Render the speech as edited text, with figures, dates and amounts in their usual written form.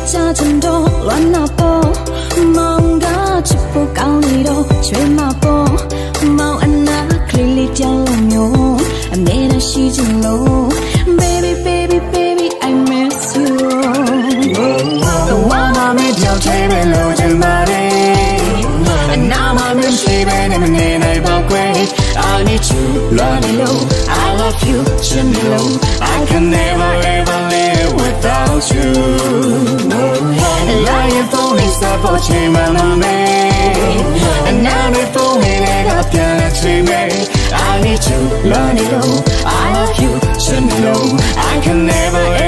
cha chân đô loan na po mong đã chụp bộ cao đi đâu chơi mà po mong anh na clearly tell you I'm in a she chân low baby baby baby I miss you the one I'm in your table low chân mà đi and now I'm in shape and I'm in a bunk way I need you loan đi low I love you chân low I can never ever live without you lying for me stop watching my mommy and now they for me they got me I need you learn it low I love you should know I can never